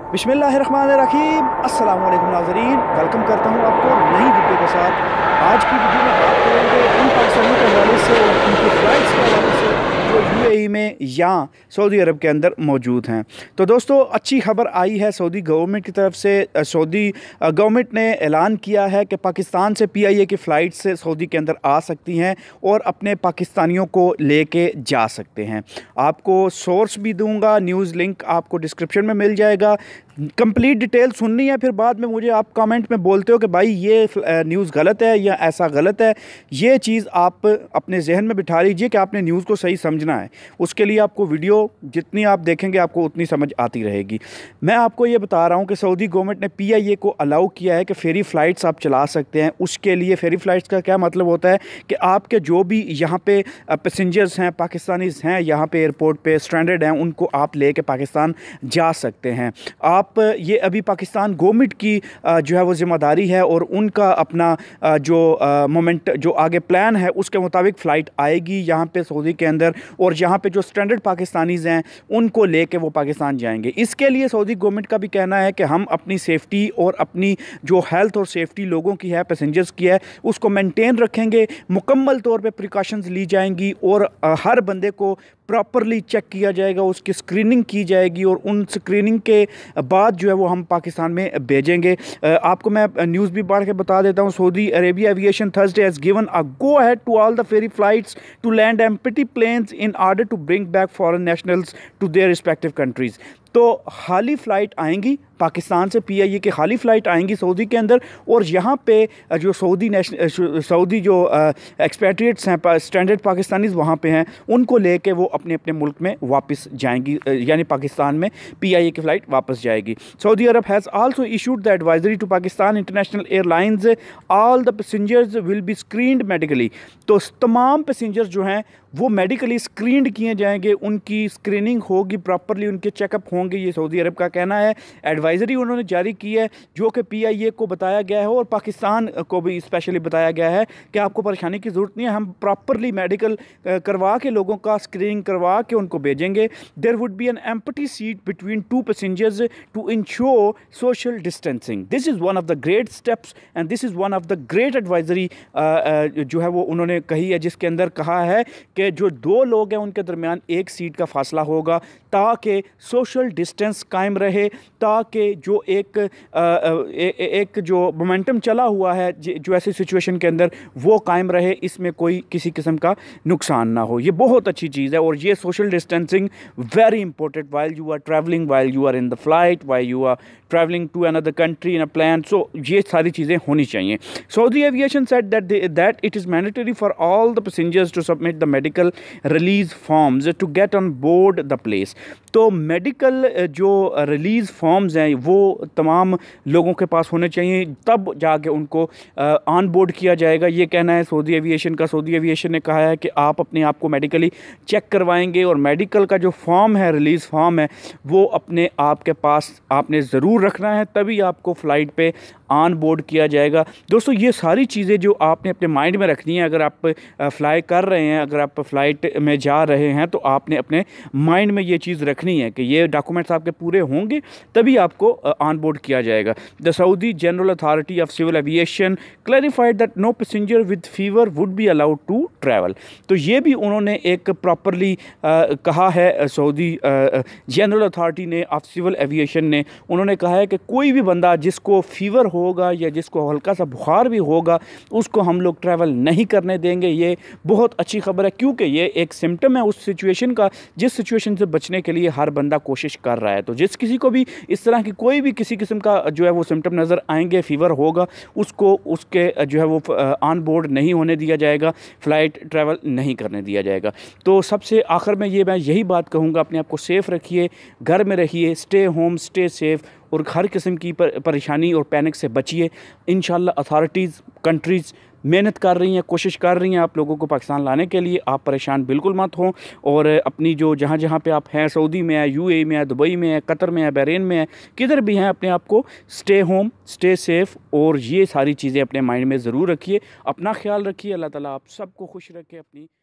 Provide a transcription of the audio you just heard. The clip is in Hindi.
बिस्मिल्लाहिर्रहमानिर्रहीम। अस्सलाम वालेकुम नाज़रीन, वेलकम करता हूँ आपको नई वीडियो के साथ। आज की वीडियो में बात करेंगे उन पाकिस्तानियों के हवाले से और उनकी फ़्लाइट्स के हवाले से जो यूएई में या सऊदी अरब के अंदर मौजूद हैं। तो दोस्तों, अच्छी खबर आई है सऊदी गवर्नमेंट की तरफ से। सऊदी गवर्नमेंट ने ऐलान किया है कि पाकिस्तान से पीआईए की फ़्लाइट से सऊदी के अंदर आ सकती हैं और अपने पाकिस्तानियों को लेके जा सकते हैं। आपको सोर्स भी दूंगा, न्यूज़ लिंक आपको डिस्क्रिप्शन में मिल जाएगा। कंप्लीट डिटेल सुननी है, फिर बाद में मुझे आप कमेंट में बोलते हो कि भाई ये न्यूज़ गलत है या ऐसा गलत है। ये चीज़ आप अपने जहन में बिठा लीजिए कि आपने न्यूज़ को सही समझना है। उसके लिए आपको वीडियो जितनी आप देखेंगे आपको उतनी समझ आती रहेगी। मैं आपको ये बता रहा हूँ कि सऊदी गवर्नमेंट ने पीआईए को अलाउ किया है कि फेरी फ़्लाइट्स आप चला सकते हैं। उसके लिए फेरी फ़्लाइट्स का क्या मतलब होता है कि आपके जो भी यहाँ पे पैसेंजर्स हैं, पाकिस्तानीज़ हैं, यहाँ पे एयरपोर्ट पे स्ट्रैंडेड हैं, उनको आप लेके पाकिस्तान जा सकते हैं। आप ये अभी पाकिस्तान गवर्नमेंट की जो है वो ज़िम्मेदारी है और उनका अपना जो मोमेंट जो आगे प्लान है उसके मुताबिक फ़्लाइट आएगी यहाँ पे सऊदी के अंदर, और यहाँ पे जो स्टैंडर्ड पाकिस्तानीज़ हैं उनको लेके वो पाकिस्तान जाएंगे। इसके लिए सऊदी गवर्नमेंट का भी कहना है कि हम अपनी सेफ़्टी और अपनी जो हेल्थ और सेफ्टी लोगों की है, पैसेंजर्स की है, उसको मेंटेन रखेंगे। मुकम्मल तौर पे प्रिकॉशंस ली जाएंगी और हर बंदे को प्रॉपरली चेक किया जाएगा, उसकी स्क्रीनिंग की जाएगी और उन स्क्रीनिंग के बाद जो है वो हम पाकिस्तान में भेजेंगे। आपको मैं न्यूज़ भी पढ़ के बता देता हूँ। Saudi Arabia aviation Thursday has given a go ahead to all the ferry flights to land empty planes in order to bring back foreign nationals to their respective countries. तो खाली फ़्लाइट आएंगी पाकिस्तान से, पीआईए की खाली फ़्लाइट आएंगी सऊदी के अंदर, और यहाँ पे जो सऊदी जो एक्सपेट्रिएट्स हैं, स्टैंडर्ड पाकिस्तानीज़ वहाँ पे हैं, उनको लेके वो अपने अपने मुल्क में वापस जाएंगी, यानी पाकिस्तान में पीआईए की फ़्लाइट वापस जाएगी। Saudi Arab has also issued the advisory to Pakistan international airlines all the passengers will be screened medically. तो तमाम पैसेंजर्स जो हैं वो मेडिकली स्क्रीन्ड किए जाएंगे, उनकी स्क्रीनिंग होगी प्रॉपरली, उनके चेकअप होंगे। ये सऊदी अरब का कहना है। एडवाइजरी उन्होंने जारी की है जो कि पीआईए को बताया गया है और पाकिस्तान को भी स्पेशली बताया गया है कि आपको परेशानी की ज़रूरत नहीं है, हम प्रॉपरली मेडिकल करवा के लोगों का स्क्रीनिंग करवा के उनको भेजेंगे। There would be an empty seat between two passengers to ensure social distancing. This is one of the great steps and this is one of the great advisory जो है वो उन्होंने कही है, जिसके अंदर कहा है कि जो दो लोग हैं उनके दरमियान एक सीट का फासला होगा ताकि सोशल डिस्टेंस कायम रहे, ताकि जो एक जो मोमेंटम चला हुआ है जो ऐसी सिचुएशन के अंदर वो कायम रहे, इसमें कोई किसी किस्म का नुकसान ना हो। ये बहुत अच्छी चीज़ है और ये social distancing very important while you are travelling, while you are in the flight, while you are travelling to another country in a plan. So ये सारी चीज़ें होनी चाहिए। Saudi aviation said that it is mandatory for all the passengers to submit the medical release forms to get on board the place. तो मेडिकल जो रिलीज़ फॉर्म्स हैं वो तमाम लोगों के पास होने चाहिए, तब जाके उनको ऑन बोर्ड किया जाएगा। ये कहना है सऊदी एविएशन का। सऊदी एविएशन ने कहा है कि आप अपने आप को मेडिकली चेक करवाएंगे और मेडिकल का जो फॉर्म है, रिलीज़ फॉर्म है, वो अपने आप के पास आपने ज़रूर रखना है, तभी आपको फ़्लाइट पे ऑन बोर्ड किया जाएगा। दोस्तों, ये सारी चीज़ें जो आपने अपने माइंड में रखनी है, अगर आप फ्लाई कर रहे हैं, अगर आप फ़्लाइट में जा रहे हैं, तो आपने अपने माइंड में ये चीज़ रखनी है कि ये डॉक्यूमेंट्स आपके पूरे होंगे तभी आपको ऑन बोर्ड किया जाएगा। The Saudi general authority of civil aviation clarified that no passenger with fever would be allowed to travel. तो ये भी उन्होंने एक प्रॉपरली कहा है, सऊदी जनरल अथॉरिटी ने ऑफ सिविल एविएशन ने, उन्होंने कहा है कि कोई भी बंदा जिसको फीवर होगा या जिसको हल्का सा बुखार भी होगा उसको हम लोग ट्रैवल नहीं करने देंगे। ये बहुत अच्छी खबर है क्योंकि ये एक सिम्टम है उस सिचुएशन का जिस सिचुएशन से बचने के लिए हर बंदा कोशिश कर रहा है। तो जिस किसी को भी इस तरह की कोई भी किसी किस्म का जो है वो सिम्टम नज़र आएंगे, फीवर होगा, उसको उसके जो है वो ऑन बोर्ड नहीं होने दिया जाएगा, फ़्लाइट ट्रैवल नहीं करने दिया जाएगा। तो सबसे आखिर में मैं यही बात कहूँगा, अपने आप को सेफ़ रखिए, घर में रहिए, स्टे होम, स्टे सेफ़, और हर किस्म की परेशानी और पैनिक से बचिए। इंशाल्लाह अथॉरिटीज़, कंट्रीज़ मेहनत कर रही हैं, कोशिश कर रही हैं आप लोगों को पाकिस्तान लाने के लिए। आप परेशान बिल्कुल मत हों और अपनी जो जहाँ जहाँ पे आप हैं, सऊदी में है, यूएई में है, दुबई में है, कतर में है, बहरीन में है, किधर भी हैं, अपने आप को स्टे होम, स्टे सेफ़, और ये सारी चीज़ें अपने माइंड में ज़रूर रखिए। अपना ख्याल रखिए। अल्लाह ताला आप सबको खुश रखे। अपनी